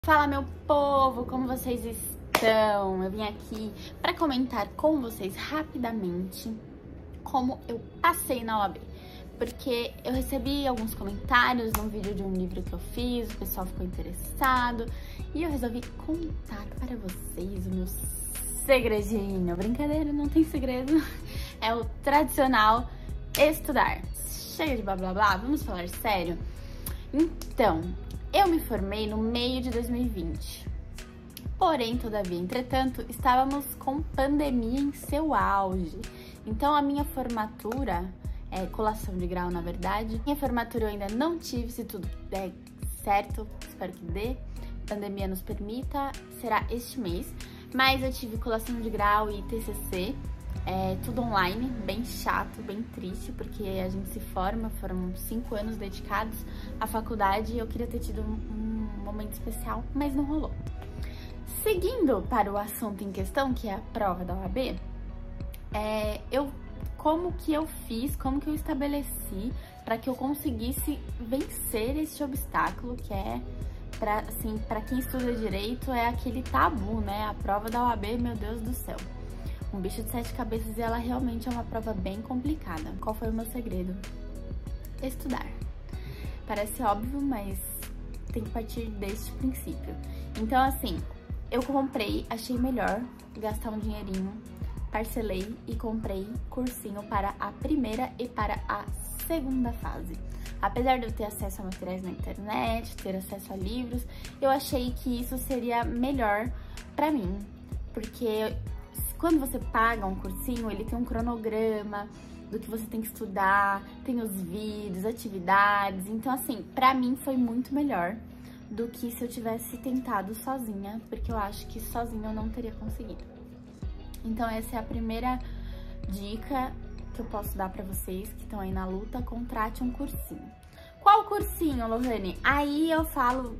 Fala, meu povo, como vocês estão? Eu vim aqui para comentar com vocês rapidamente como eu passei na OAB, porque eu recebi alguns comentários num vídeo de um livro que eu fiz, o pessoal ficou interessado e eu resolvi contar para vocês o meu segredinho. Brincadeira, não tem segredo, é o tradicional estudar. Chega de blá blá blá, vamos falar sério? Então, eu me formei no meio de 2020, porém, todavia, entretanto, estávamos com pandemia em seu auge. Então, a minha formatura, colação de grau, na verdade, minha formatura eu ainda não tive, se tudo der certo, espero que dê, pandemia nos permita, será este mês, mas eu tive colação de grau e TCC, tudo online, bem chato, bem triste, porque a gente se forma, foram 5 anos dedicados à faculdade e eu queria ter tido um momento especial, mas não rolou. Seguindo para o assunto em questão, que é a prova da OAB, como que eu estabeleci para que eu conseguisse vencer esse obstáculo que é, para quem estuda direito, é aquele tabu, né? A prova da OAB, meu Deus do céu. Um bicho de 7 cabeças e ela realmente é uma prova bem complicada. Qual foi o meu segredo? Estudar. Parece óbvio, mas tem que partir deste princípio. Então, assim, eu comprei, achei melhor gastar um dinheirinho, parcelei e comprei cursinho para a primeira e para a segunda fase. Apesar de eu ter acesso a materiais na internet, ter acesso a livros, eu achei que isso seria melhor pra mim, porque quando você paga um cursinho, ele tem um cronograma do que você tem que estudar, tem os vídeos, atividades. Então, assim, pra mim foi muito melhor do que se eu tivesse tentado sozinha, porque eu acho que sozinha eu não teria conseguido. Então, essa é a primeira dica que eu posso dar pra vocês que estão aí na luta: contrate um cursinho. Qual cursinho, Lohane? Aí eu falo,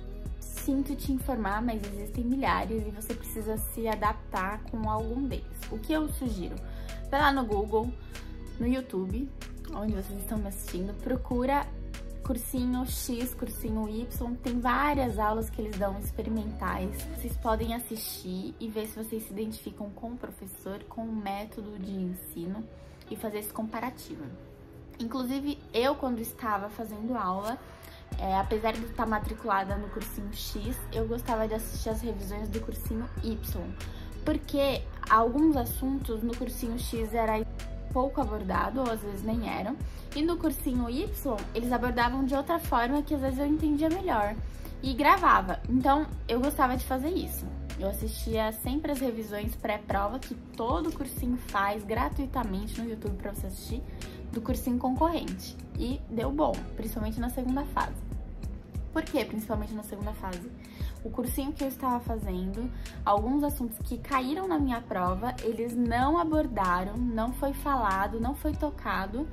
sinto te informar, mas existem milhares e você precisa se adaptar com algum deles. O que eu sugiro? Vai lá no Google, no YouTube, onde vocês estão me assistindo, procura cursinho X, cursinho Y, tem várias aulas que eles dão experimentais. Vocês podem assistir e ver se vocês se identificam com o professor, com o método de ensino e fazer esse comparativo. Inclusive, eu quando estava fazendo aula, apesar de estar matriculada no cursinho X, eu gostava de assistir as revisões do cursinho Y, porque alguns assuntos no cursinho X era pouco abordado, ou às vezes nem eram, e no cursinho Y eles abordavam de outra forma que às vezes eu entendia melhor e gravava. Então eu gostava de fazer isso. Eu assistia sempre as revisões pré-prova que todo cursinho faz gratuitamente no YouTube para você assistir, do cursinho concorrente. E deu bom, principalmente na segunda fase. Por que principalmente na segunda fase? O cursinho que eu estava fazendo, alguns assuntos que caíram na minha prova, eles não abordaram, não foi falado, não foi tocado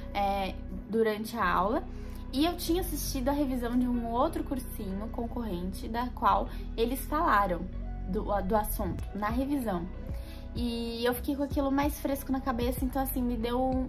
durante a aula. E eu tinha assistido a revisão de um outro cursinho concorrente, da qual eles falaram do assunto na revisão. E eu fiquei com aquilo mais fresco na cabeça, então assim, me deu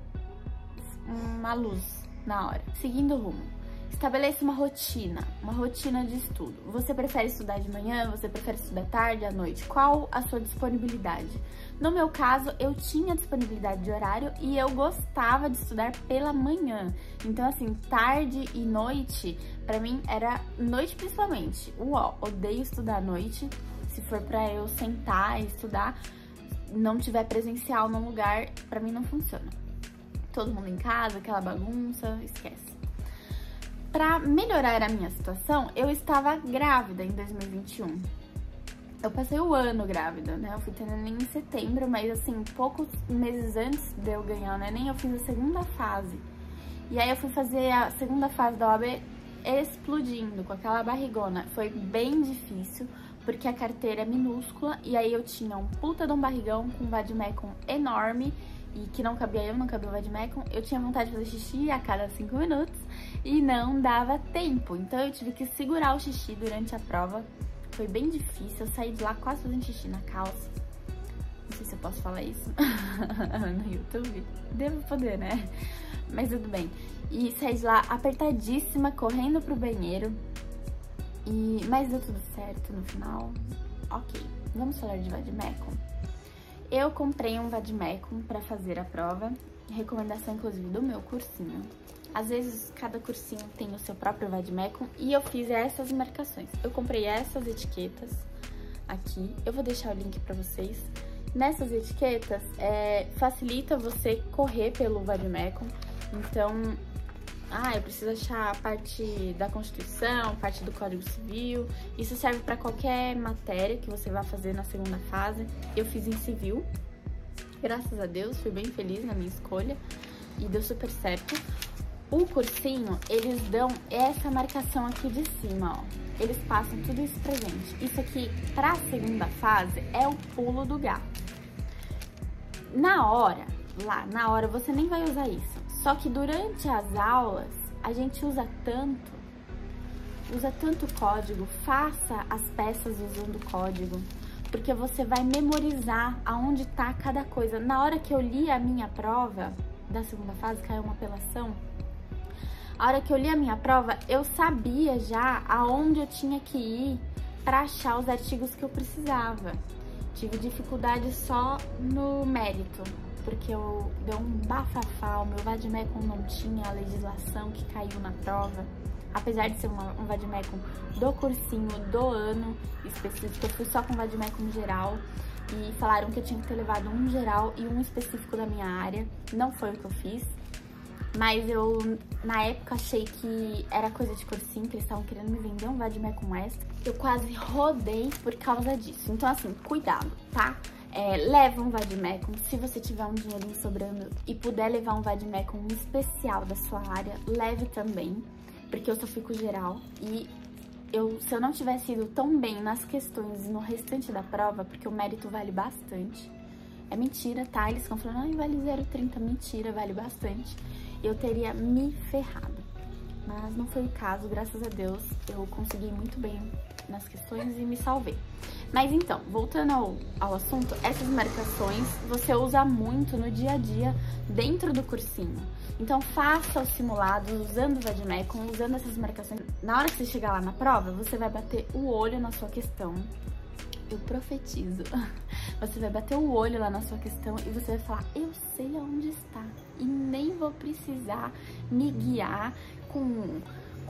uma luz na hora. Seguindo o rumo. Estabeleça uma rotina de estudo. Você prefere estudar de manhã? Você prefere estudar tarde, à noite? Qual a sua disponibilidade? No meu caso, eu tinha disponibilidade de horário e eu gostava de estudar pela manhã. Então, assim, tarde e noite, pra mim, era noite principalmente. Odeio estudar à noite. Se for pra eu sentar e estudar, não tiver presencial num lugar, pra mim não funciona. Todo mundo em casa, aquela bagunça, esquece. Para melhorar a minha situação, eu estava grávida em 2021. Eu passei o ano grávida, né? Eu fui ter neném em setembro, mas assim, poucos meses antes de eu ganhar o neném, eu fiz a segunda fase. E aí eu fui fazer a segunda fase da OAB explodindo, com aquela barrigona. Foi bem difícil, porque a carteira é minúscula, e aí eu tinha um puta de um barrigão com um vademecum enorme, e que não cabia eu, não cabia o vademecum. Eu tinha vontade de fazer xixi a cada 5 minutos e não dava tempo. Então eu tive que segurar o xixi durante a prova. Foi bem difícil, eu saí de lá quase fazendo xixi na calça. Não sei se eu posso falar isso no YouTube. Devo poder, né? Mas tudo bem. E saí de lá apertadíssima, correndo pro banheiro. Mas deu tudo certo no final. Ok, vamos falar de vademecum? Eu comprei um vademecum para fazer a prova, recomendação inclusive do meu cursinho. Às vezes cada cursinho tem o seu próprio vademecum e eu fiz essas marcações. Eu comprei essas etiquetas aqui, eu vou deixar o link para vocês. Nessas etiquetas facilita você correr pelo vademecum, então eu preciso achar a parte da Constituição, parte do Código Civil. Isso serve para qualquer matéria que você vai fazer na segunda fase. Eu fiz em civil, graças a Deus, fui bem feliz na minha escolha e deu super certo. O cursinho, eles dão essa marcação aqui de cima, ó. Eles passam tudo isso pra gente. Isso aqui, pra segunda fase, é o pulo do gato. Na hora, você nem vai usar isso. Só que durante as aulas, a gente usa tanto código, faça as peças usando código, porque você vai memorizar aonde tá cada coisa. Na hora que eu li a minha prova da segunda fase, caiu uma apelação, a hora que eu li a minha prova, eu sabia já aonde eu tinha que ir para achar os artigos que eu precisava. Tive dificuldade só no mérito, porque eu deu um bafafá, o meu vademecum não tinha a legislação que caiu na prova. Apesar de ser um vademecum do cursinho do ano específico, eu fui só com vademecum geral e falaram que eu tinha que ter levado um geral e um específico da minha área. Não foi o que eu fiz, mas eu na época achei que era coisa de cursinho, que eles estavam querendo me vender um vademecum extra. Eu quase rodei por causa disso. Então assim, cuidado, tá? Leva um vademecum, se você tiver um dinheirinho sobrando e puder levar um vademecum especial da sua área, leve também, porque eu só fui com geral e se eu não tivesse ido tão bem nas questões e no restante da prova, porque o mérito vale bastante, é mentira, tá? Eles ficam falando, vale 0,30, mentira, vale bastante, eu teria me ferrado, mas não foi o caso, graças a Deus, eu consegui muito bem nas questões e me salvei. Mas então, voltando ao assunto, essas marcações você usa muito no dia a dia dentro do cursinho. Então faça os simulados usando o vademecum, usando essas marcações. Na hora que você chegar lá na prova, você vai bater o olho na sua questão. Eu profetizo. Você vai bater o olho lá na sua questão e você vai falar, eu sei aonde está. E nem vou precisar me guiar com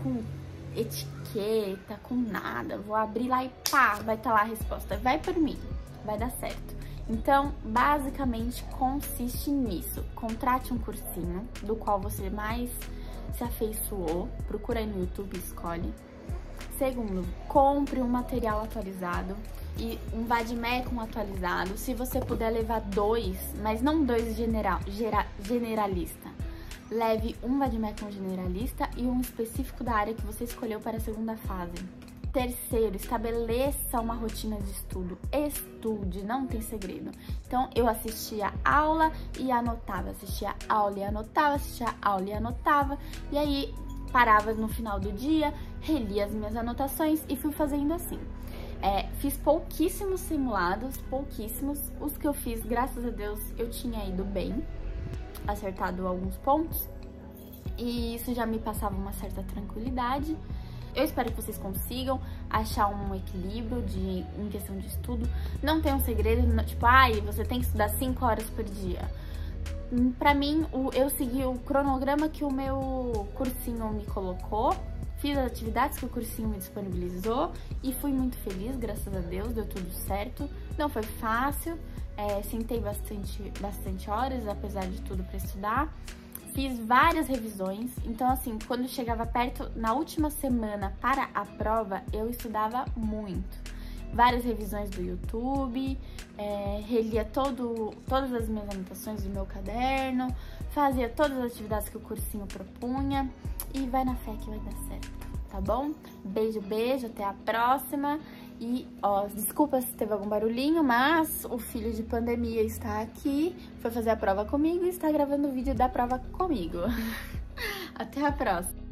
etiqueta, com nada, vou abrir lá e pá, vai estar lá a resposta, vai por mim, vai dar certo. Então, basicamente, consiste nisso, contrate um cursinho do qual você mais se afeiçoou, procura aí no YouTube e escolhe. Segundo, compre um material atualizado e um vademecum atualizado, se você puder levar 2, mas não 2 generalista. Leve um vademecum generalista e um específico da área que você escolheu para a segunda fase. Terceiro, estabeleça uma rotina de estudo. Estude, não tem segredo. Então, eu assistia aula e anotava, assistia aula e anotava, assistia aula e anotava. E aí, parava no final do dia, relia as minhas anotações e fui fazendo assim. Fiz pouquíssimos simulados, pouquíssimos. Os que eu fiz, graças a Deus, eu tinha ido bem, acertado alguns pontos, e isso já me passava uma certa tranquilidade. Eu espero que vocês consigam achar um equilíbrio em questão de estudo. Não tem um segredo, tipo, você tem que estudar 5 horas por dia. Pra mim, eu segui o cronograma que o meu cursinho me colocou, fiz as atividades que o cursinho me disponibilizou e fui muito feliz, graças a Deus, deu tudo certo. Não foi fácil, sentei bastante horas, apesar de tudo, para estudar. Fiz várias revisões, então assim, quando chegava perto, na última semana para a prova, eu estudava muito. Várias revisões do YouTube, relia todas as minhas anotações do meu caderno, fazia todas as atividades que o cursinho propunha e vai na fé que vai dar certo, tá bom? Beijo, beijo, até a próxima. E, desculpa se teve algum barulhinho, mas o filho de pandemia está aqui, foi fazer a prova comigo e está gravando o vídeo da prova comigo. Até a próxima.